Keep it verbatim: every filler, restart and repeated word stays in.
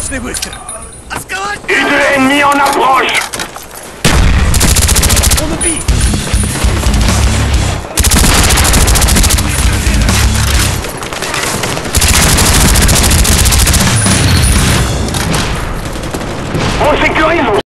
Точный выстрел! Отсковать! Et deux ennemis en approche! Он убит! On sécurise